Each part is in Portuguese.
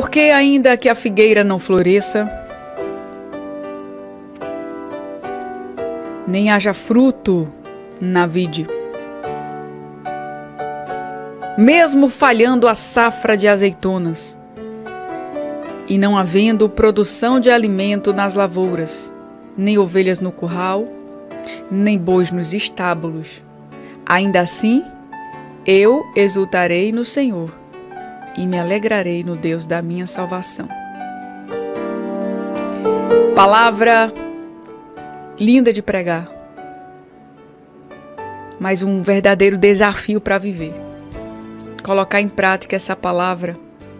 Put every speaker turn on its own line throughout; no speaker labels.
Porque ainda que a figueira não floresça, nem haja fruto na vide, mesmo falhando a safra de azeitonas, e não havendo produção de alimento nas lavouras, nem ovelhas no curral, nem bois nos estábulos, ainda assim eu exultarei no Senhor e me alegrarei no Deus da minha salvação. Palavra linda de pregar, mas um verdadeiro desafio para viver. Colocar em prática essa palavra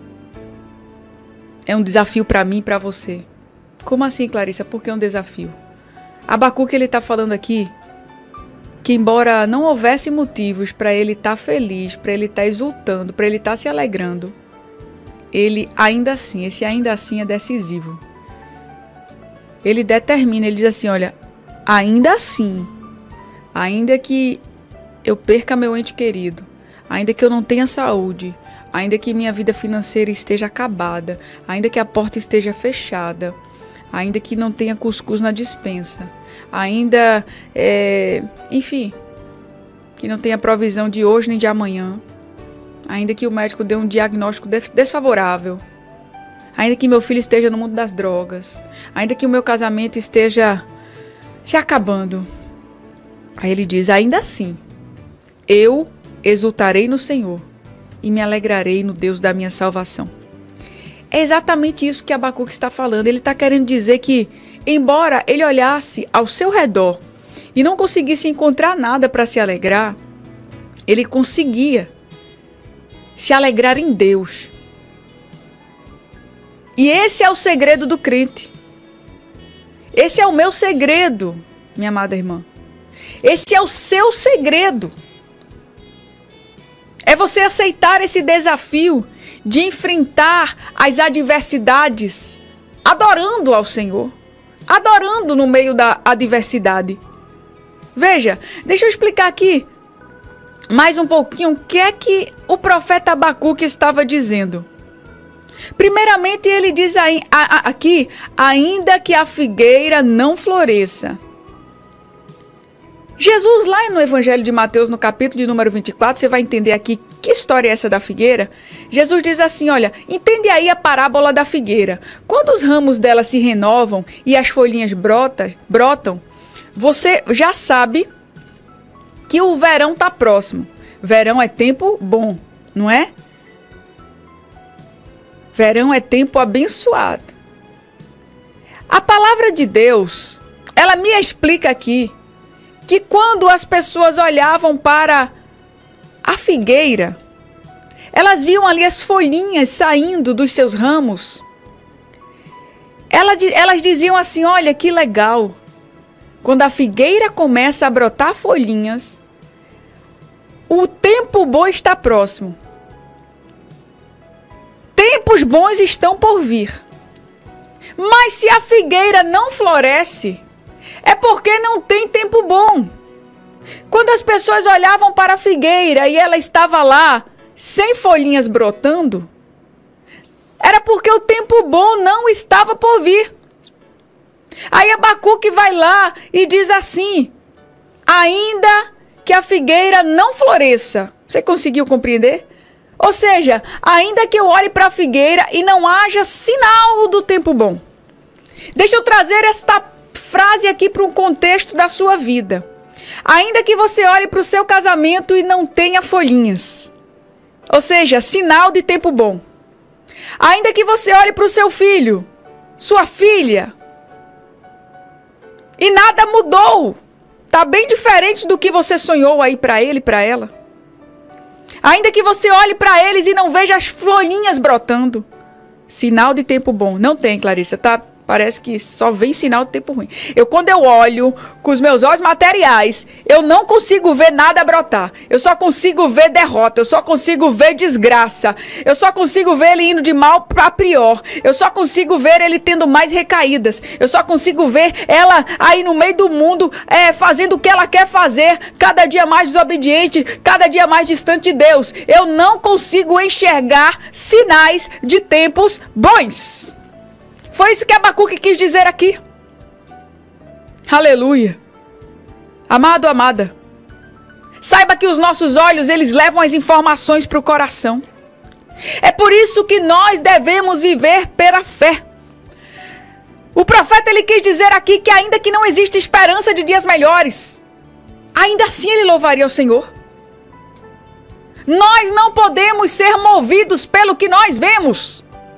é um desafio para mim e para você. Como assim, Clarissa? Por que é um desafio? Abacuque, ele está falando aqui que embora não houvesse motivos para ele estar feliz, para ele estar exultando, para ele estar se alegrando, ele ainda assim, esse ainda assim é decisivo. Ele determina, ele diz assim, olha, ainda assim, ainda que eu perca meu ente querido, ainda que eu não tenha saúde, ainda que minha vida financeira esteja acabada, ainda que a porta esteja fechada, ainda que não tenha cuscuz na despensa, ainda, enfim, que não tenha provisão de hoje nem de amanhã, ainda que o médico dê um diagnóstico desfavorável, ainda que meu filho esteja no mundo das drogas, ainda que o meu casamento esteja se acabando. Aí ele diz, ainda assim, eu exultarei no Senhor e me alegrarei no Deus da minha salvação. É exatamente isso que Abacuque está falando. Ele está querendo dizer que, embora ele olhasse ao seu redor e não conseguisse encontrar nada para se alegrar, ele conseguia se alegrar em Deus. E esse é o segredo do crente. Esse é o meu segredo, minha amada irmã. Esse é o seu segredo. É você aceitar esse desafio de enfrentar as adversidades adorando ao Senhor, adorando no meio da adversidade. Veja, deixa eu explicar aqui mais um pouquinho o que é que o profeta Abacuque estava dizendo. Primeiramente, ele diz aqui, ainda que a figueira não floresça. Jesus, lá no Evangelho de Mateus, no capítulo de número 24, você vai entender aqui que história é essa da figueira. Jesus diz assim, olha, entende aí a parábola da figueira. Quando os ramos dela se renovam e as folhinhas brotam, você já sabe que o verão está próximo. Verão é tempo bom, não é? Verão é tempo abençoado. A palavra de Deus, ela me explica aqui que quando as pessoas olhavam para a figueira, elas viam ali as folhinhas saindo dos seus ramos. Elas diziam assim, olha que legal. Quando a figueira começa a brotar folhinhas, o tempo bom está próximo. Tempos bons estão por vir. Mas se a figueira não floresce, é porque não tem tempo bom. Quando as pessoas olhavam para a figueira e ela estava lá, sem folhinhas brotando, era porque o tempo bom não estava por vir. Aí Abacuque vai lá e diz assim, ainda que a figueira não floresça. Você conseguiu compreender? Ou seja, ainda que eu olhe para a figueira e não haja sinal do tempo bom. Deixa eu trazer esta frase aqui para um contexto da sua vida. Ainda que você olhe para o seu casamento e não tenha folhinhas. Ou seja, sinal de tempo bom. Ainda que você olhe para o seu filho, sua filha, e nada mudou. Está bem diferente do que você sonhou aí para ele e para ela. Ainda que você olhe para eles e não veja as folhinhas brotando. Sinal de tempo bom. Não tem, Clarissa, tá? Parece que só vem sinal de tempo ruim. Quando eu olho com os meus olhos materiais, eu não consigo ver nada brotar. Eu só consigo ver derrota. Eu só consigo ver desgraça. Eu só consigo ver ele indo de mal para pior. Eu só consigo ver ele tendo mais recaídas. Eu só consigo ver ela aí no meio do mundo, fazendo o que ela quer fazer, cada dia mais desobediente, cada dia mais distante de Deus. Eu não consigo enxergar sinais de tempos bons. Foi isso que Abacuque quis dizer aqui. Aleluia. Amado, amada, saiba que os nossos olhos, eles levam as informações para o coração. É por isso que nós devemos viver pela fé. O profeta, ele quis dizer aqui que ainda que não existe esperança de dias melhores, ainda assim ele louvaria o Senhor. Nós não podemos ser movidos pelo que nós vemos.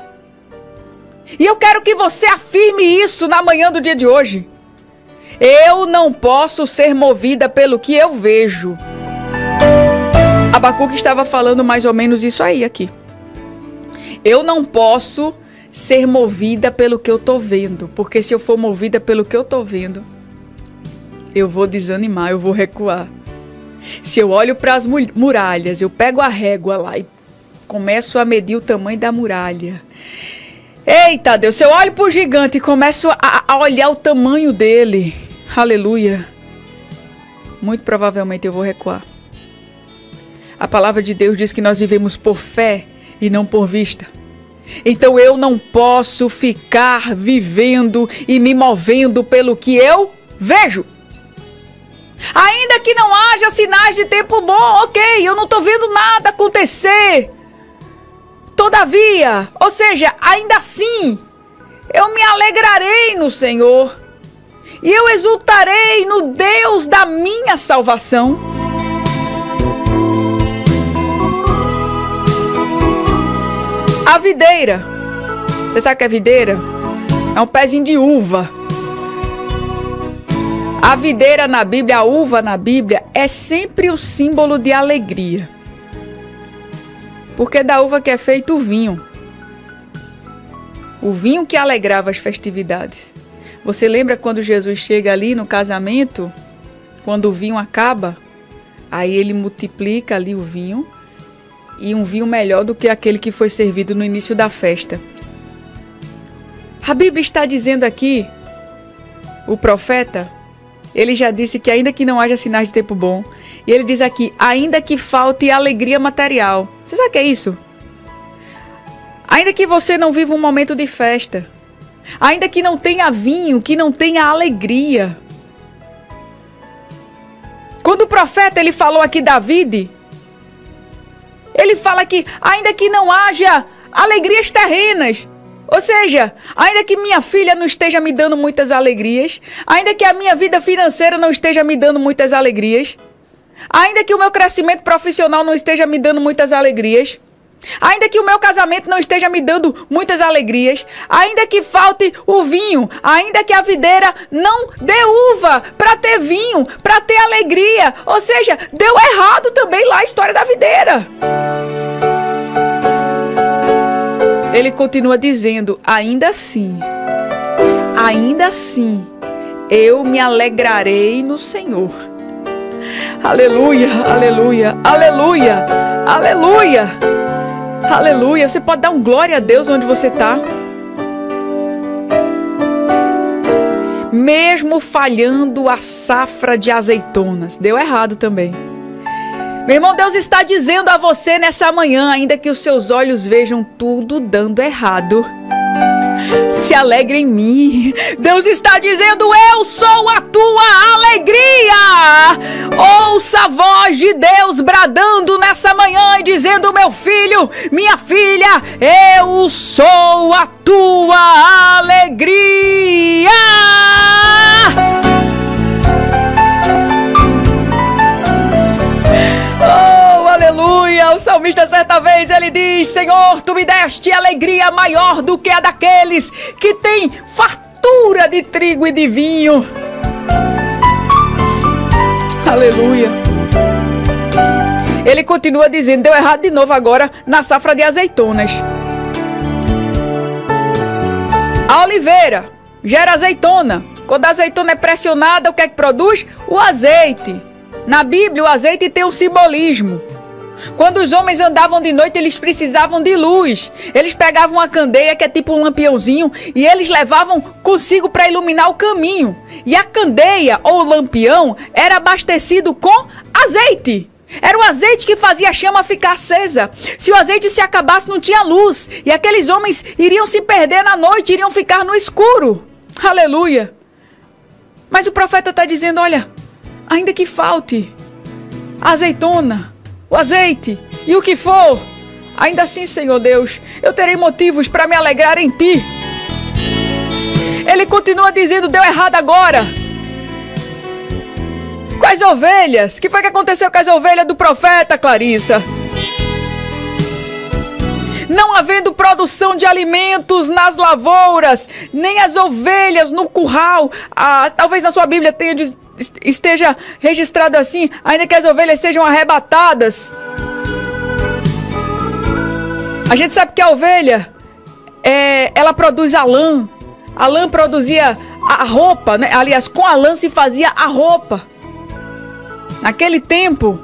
E eu quero que você afirme isso na manhã do dia de hoje. Eu não posso ser movida pelo que eu vejo. Abacuque estava falando mais ou menos isso aí aqui. Eu não posso ser movida pelo que eu estou vendo. Porque se eu for movida pelo que eu estou vendo, eu vou desanimar, eu vou recuar. Se eu olho para as muralhas, eu pego a régua lá e começo a medir o tamanho da muralha. Eita Deus, se eu olho para o gigante e começo a olhar o tamanho dele, aleluia, muito provavelmente eu vou recuar. A palavra de Deus diz que nós vivemos por fé e não por vista. Então eu não posso ficar vivendo e me movendo pelo que eu vejo. Ainda que não haja sinais de tempo bom, ok, eu não estou vendo nada acontecer. Todavia, ou seja, ainda assim, eu me alegrarei no Senhor e eu exultarei no Deus da minha salvação. A videira, você sabe o que é videira? É um pezinho de uva. A videira na Bíblia, a uva na Bíblia, é sempre o símbolo de alegria. Porque da uva que é feito o vinho. O vinho que alegrava as festividades. Você lembra quando Jesus chega ali no casamento? Quando o vinho acaba, aí ele multiplica ali o vinho. E um vinho melhor do que aquele que foi servido no início da festa. A Bíblia está dizendo aqui, o profeta, ele já disse que ainda que não haja sinais de tempo bom, e ele diz aqui, ainda que falte alegria material. Você sabe o que é isso? Ainda que você não viva um momento de festa, ainda que não tenha vinho, que não tenha alegria. Quando o profeta ele falou aqui David, ele fala que ainda que não haja alegrias terrenas, ou seja, ainda que minha filha não esteja me dando muitas alegrias, ainda que a minha vida financeira não esteja me dando muitas alegrias, ainda que o meu crescimento profissional não esteja me dando muitas alegrias, ainda que o meu casamento não esteja me dando muitas alegrias, ainda que falte o vinho, ainda que a videira não dê uva para ter vinho, para ter alegria, ou seja, deu errado também lá a história da videira. Ele continua dizendo, ainda assim, eu me alegrarei no Senhor. Aleluia, aleluia, aleluia, aleluia, aleluia. Você pode dar um glória a Deus onde você está? Mesmo falhando a safra de azeitonas, deu errado também. Meu irmão, Deus está dizendo a você nessa manhã, ainda que os seus olhos vejam tudo dando errado, se alegre em mim. Deus está dizendo, eu sou a tua alegria. Ouça a voz de Deus bradando nessa manhã e dizendo, meu filho, minha filha, eu sou a tua alegria. Oh, aleluia! O salmista certa vez ele diz, Senhor, tu me deste alegria maior do que a daqueles que têm fartura de trigo e de vinho. Aleluia! Ele continua dizendo, deu errado de novo agora na safra de azeitonas. A oliveira, gera azeitona. Quando a azeitona é pressionada, o que é que produz? O azeite. Na Bíblia, o azeite tem um simbolismo. Quando os homens andavam de noite, eles precisavam de luz. Eles pegavam uma candeia, que é tipo um lampiãozinho, e eles levavam consigo para iluminar o caminho. E a candeia ou lampião era abastecido com azeite. Era o azeite que fazia a chama ficar acesa. Se o azeite se acabasse, não tinha luz. E aqueles homens iriam se perder na noite, iriam ficar no escuro. Aleluia. Mas o profeta está dizendo, olha, ainda que falte a azeitona, o azeite e o que for, ainda assim, Senhor Deus, eu terei motivos para me alegrar em Ti. Ele continua dizendo, deu errado agora. Com as ovelhas. O que foi que aconteceu com as ovelhas do profeta, Clarissa? Não havendo produção de alimentos nas lavouras, nem as ovelhas no curral. Talvez na sua Bíblia esteja registrado assim, ainda que as ovelhas sejam arrebatadas. A gente sabe que a ovelha, ela produz a lã. A lã produzia a roupa, né? Aliás, com a lã se fazia a roupa. Naquele tempo,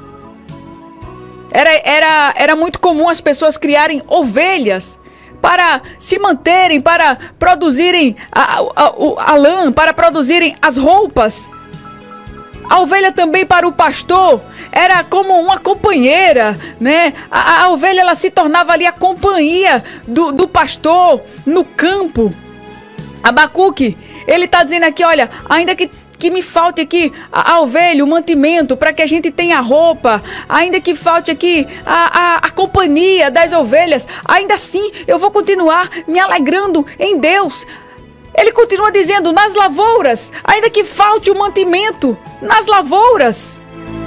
era muito comum as pessoas criarem ovelhas para se manterem, para produzirem a lã, para produzirem as roupas. A ovelha também para o pastor era como uma companheira, né? A ovelha, ela se tornava ali a companhia do pastor no campo. Abacuque, ele está dizendo aqui, olha, ainda que me falte aqui a ovelha, o mantimento, para que a gente tenha roupa, ainda que falte aqui a companhia das ovelhas, ainda assim eu vou continuar me alegrando em Deus. Ele continua dizendo, nas lavouras, ainda que falte o mantimento, nas lavouras.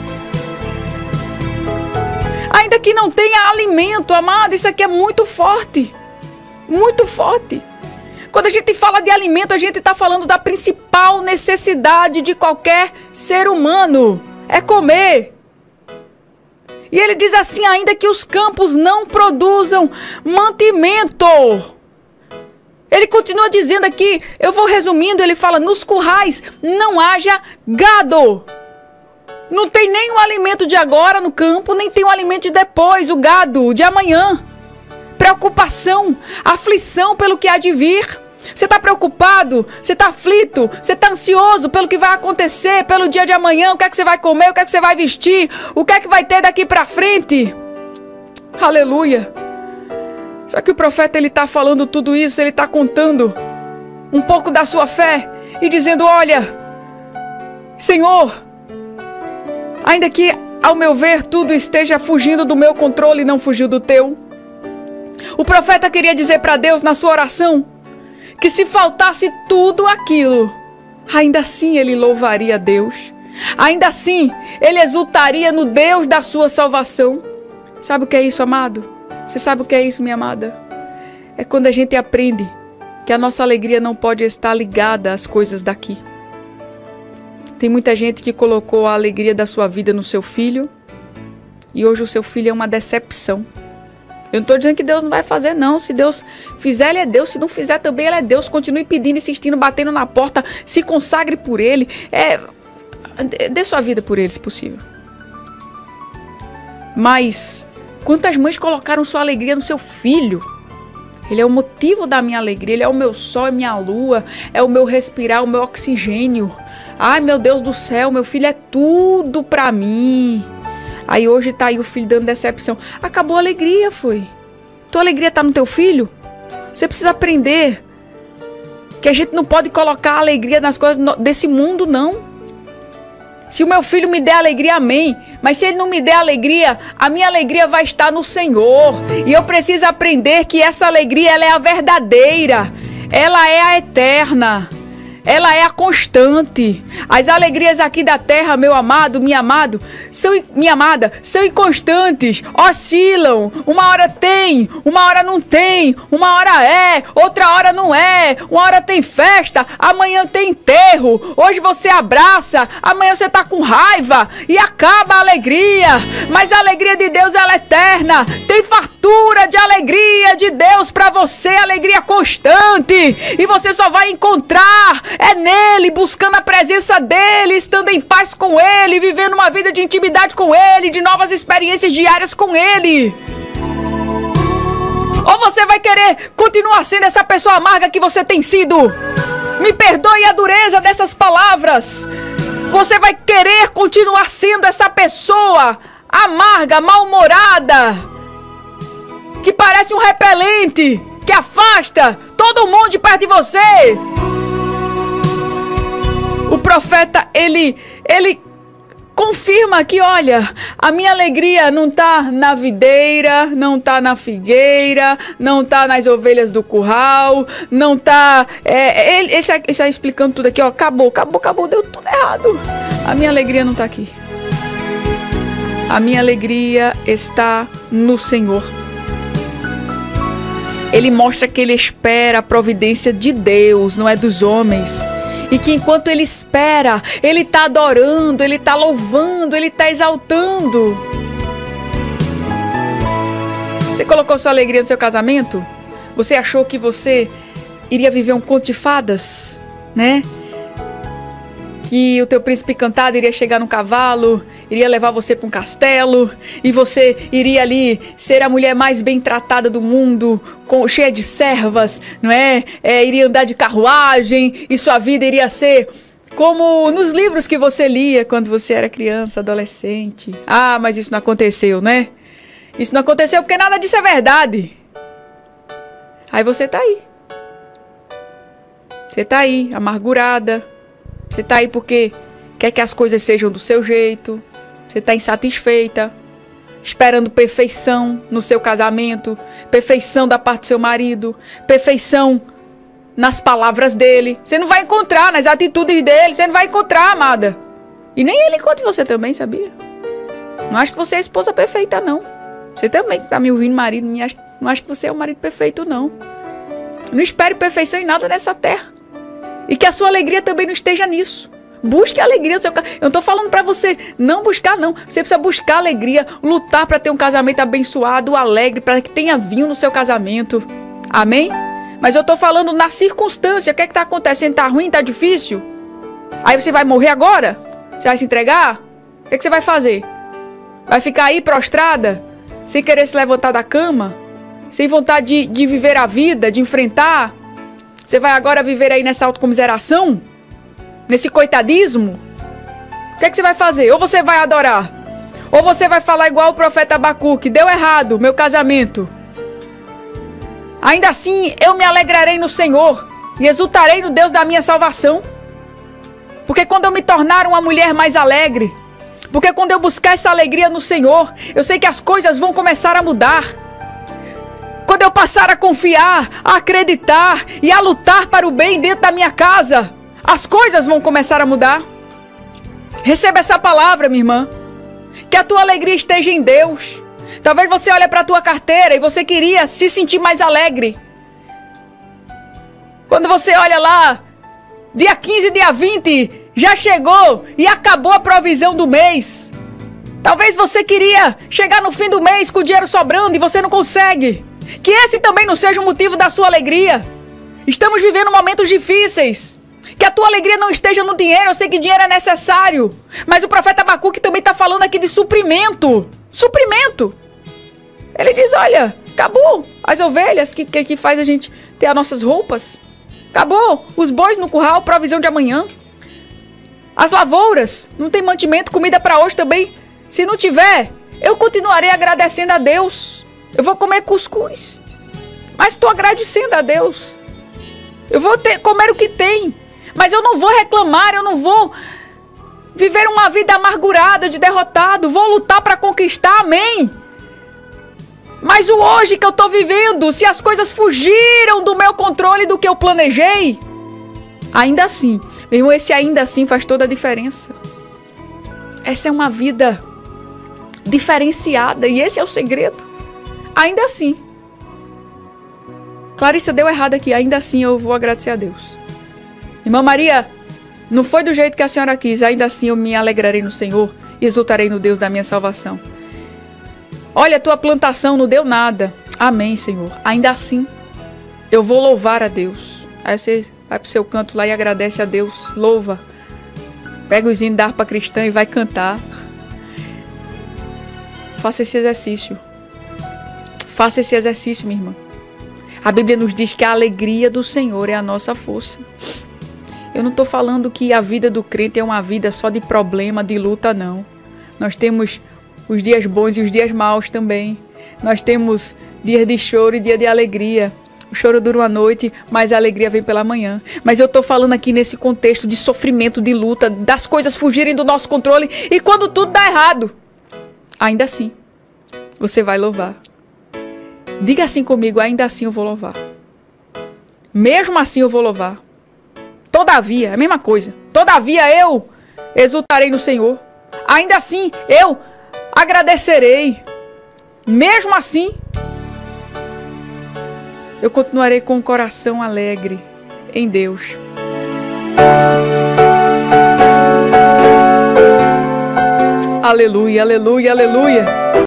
Ainda que não tenha alimento, amado, isso aqui é muito forte, muito forte. Quando a gente fala de alimento, a gente está falando da principal necessidade de qualquer ser humano, é comer. E ele diz assim, ainda que os campos não produzam mantimento. Ele continua dizendo aqui, eu vou resumindo, ele fala, nos currais não haja gado. Não tem nenhum alimento de agora no campo, nem tem o alimento de depois, o gado de amanhã. Preocupação, aflição pelo que há de vir. Você está preocupado, você está aflito, você está ansioso pelo que vai acontecer, pelo dia de amanhã, o que é que você vai comer, o que é que você vai vestir, o que é que vai ter daqui para frente. Aleluia. Só que o profeta, ele está falando tudo isso, ele está contando um pouco da sua fé e dizendo, olha, Senhor, ainda que ao meu ver tudo esteja fugindo do meu controle e não fugiu do teu. O profeta queria dizer para Deus na sua oração que se faltasse tudo aquilo, ainda assim ele louvaria a Deus. Ainda assim ele exultaria no Deus da sua salvação. Sabe o que é isso, amado? Você sabe o que é isso, minha amada? É quando a gente aprende que a nossa alegria não pode estar ligada às coisas daqui. Tem muita gente que colocou a alegria da sua vida no seu filho e hoje o seu filho é uma decepção. Eu não estou dizendo que Deus não vai fazer, não. Se Deus fizer, Ele é Deus. Se não fizer, também Ele é Deus. Continue pedindo, insistindo, batendo na porta. Se consagre por Ele. Dê sua vida por Ele, se possível. Mas quantas mães colocaram sua alegria no seu filho? Ele é o motivo da minha alegria. Ele é o meu sol, é minha lua. É o meu respirar, o meu oxigênio. Ai, meu Deus do céu, meu filho é tudo pra mim. Aí hoje tá aí o filho dando decepção. Acabou a alegria, foi. Tua alegria tá no teu filho? Você precisa aprender que a gente não pode colocar a alegria nas coisas desse mundo, não. Se o meu filho me der alegria, amém. Mas se ele não me der alegria, a minha alegria vai estar no Senhor. E eu preciso aprender que essa alegria, ela é a verdadeira. Ela é a eterna. Ela é a constante. As alegrias aqui da terra, meu amado, minha amada, são inconstantes, oscilam. Uma hora tem, uma hora não tem, uma hora é, outra hora não é. Uma hora tem festa, amanhã tem enterro. Hoje você abraça, amanhã você tá com raiva e acaba a alegria. Mas a alegria de Deus, ela é eterna. Tem fartura de alegria de Deus para você alegria constante. E você só vai encontrar nele, buscando a presença dele, estando em paz com ele, vivendo uma vida de intimidade com ele, de novas experiências diárias com ele. Ou você vai querer continuar sendo essa pessoa amarga que você tem sido? Me perdoe a dureza dessas palavras. Você vai querer continuar sendo essa pessoa amarga, mal-humorada, que parece um repelente, que afasta todo mundo de perto de você? O profeta, ele confirma que, olha, a minha alegria não está na videira, não está na figueira, não está nas ovelhas do curral, não está... Ele está explicando tudo aqui, ó, acabou, deu tudo errado. A minha alegria não está aqui. A minha alegria está no Senhor. Ele mostra que ele espera a providência de Deus, não é dos homens. E que enquanto ele espera, ele está adorando, ele está louvando, ele está exaltando. Você colocou sua alegria no seu casamento? Você achou que você iria viver um conto de fadas, né? Que o teu príncipe encantado iria chegar no cavalo, iria levar você para um castelo, e você iria ali ser a mulher mais bem tratada do mundo, cheia de servas, não é? Iria andar de carruagem, e sua vida iria ser como nos livros que você lia quando você era criança, adolescente. Ah, mas isso não aconteceu, né? Isso não aconteceu porque nada disso é verdade. Aí você tá aí. Você tá aí, amargurada. Você tá aí porque quer que as coisas sejam do seu jeito. Você tá insatisfeita, esperando perfeição no seu casamento, perfeição da parte do seu marido, perfeição nas palavras dele. Você não vai encontrar nas atitudes dele, você não vai encontrar, amada. E nem ele encontra você também, sabia? Não acho que você é a esposa perfeita, não. Você também que tá me ouvindo, marido, não acho que você é o marido perfeito, não. Não espere perfeição em nada nessa terra. E que a sua alegria também não esteja nisso. Busque alegria no seu casamento. Eu não tô falando pra você não buscar, não. Você precisa buscar alegria, lutar pra ter um casamento abençoado, alegre, pra que tenha vinho no seu casamento. Amém? Mas eu tô falando na circunstância. O que é que tá acontecendo? Tá ruim? Tá difícil? Aí você vai morrer agora? Você vai se entregar? O que é que você vai fazer? Vai ficar aí prostrada? Sem querer se levantar da cama? Sem vontade de viver a vida, de enfrentar? Você vai agora viver aí nessa autocomiseração? Nesse coitadismo? O que é que você vai fazer? Ou você vai adorar? Ou você vai falar igual o profeta Abacuque: deu errado meu casamento. Ainda assim eu me alegrarei no Senhor e exultarei no Deus da minha salvação. Porque quando eu me tornar uma mulher mais alegre, porque quando eu buscar essa alegria no Senhor, eu sei que as coisas vão começar a mudar. Quando eu passar a confiar, a acreditar e a lutar para o bem dentro da minha casa, as coisas vão começar a mudar. Receba essa palavra, minha irmã. Que a tua alegria esteja em Deus. Talvez você olhe para a tua carteira e você queria se sentir mais alegre. Quando você olha lá, dia 15, dia 20, já chegou e acabou a provisão do mês. Talvez você queria chegar no fim do mês com o dinheiro sobrando e você não consegue. Que esse também não seja o motivo da sua alegria. Estamos vivendo momentos difíceis. Que a tua alegria não esteja no dinheiro. Eu sei que dinheiro é necessário. Mas o profeta Abacuque também está falando aqui de suprimento. Suprimento. Ele diz, olha, acabou as ovelhas que faz a gente ter as nossas roupas. Acabou os bois no curral, provisão de amanhã. As lavouras, não tem mantimento, comida para hoje também. Se não tiver, eu continuarei agradecendo a Deus. Eu vou comer cuscuz, mas estou agradecendo a Deus. Eu vou comer o que tem, mas eu não vou reclamar, eu não vou viver uma vida amargurada de derrotado. Vou lutar para conquistar, amém. Mas o hoje que eu estou vivendo, se as coisas fugiram do meu controle, do que eu planejei, ainda assim, meu irmão, esse ainda assim faz toda a diferença. Essa é uma vida diferenciada e esse é o segredo. Ainda assim. Clarissa, deu errado aqui. Ainda assim eu vou agradecer a Deus. Irmã Maria, não foi do jeito que a senhora quis. Ainda assim eu me alegrarei no Senhor e exultarei no Deus da minha salvação. Olha, tua plantação não deu nada. Amém, Senhor. Ainda assim. Eu vou louvar a Deus. Aí você vai pro seu canto lá e agradece a Deus. Louva. Pega os hinos da harpa cristã e vai cantar. Faça esse exercício. Faça esse exercício, minha irmã. A Bíblia nos diz que a alegria do Senhor é a nossa força. Eu não estou falando que a vida do crente é uma vida só de problema, de luta, não. Nós temos os dias bons e os dias maus também. Nós temos dias de choro e dia de alegria. O choro dura uma noite, mas a alegria vem pela manhã. Mas eu estou falando aqui nesse contexto de sofrimento, de luta, das coisas fugirem do nosso controle. E quando tudo dá errado, ainda assim, você vai louvar. Diga assim comigo, ainda assim eu vou louvar. Mesmo assim eu vou louvar. Todavia, é a mesma coisa. Todavia eu exultarei no Senhor. Ainda assim eu agradecerei. Mesmo assim, eu continuarei com o coração alegre em Deus. Aleluia, aleluia, aleluia.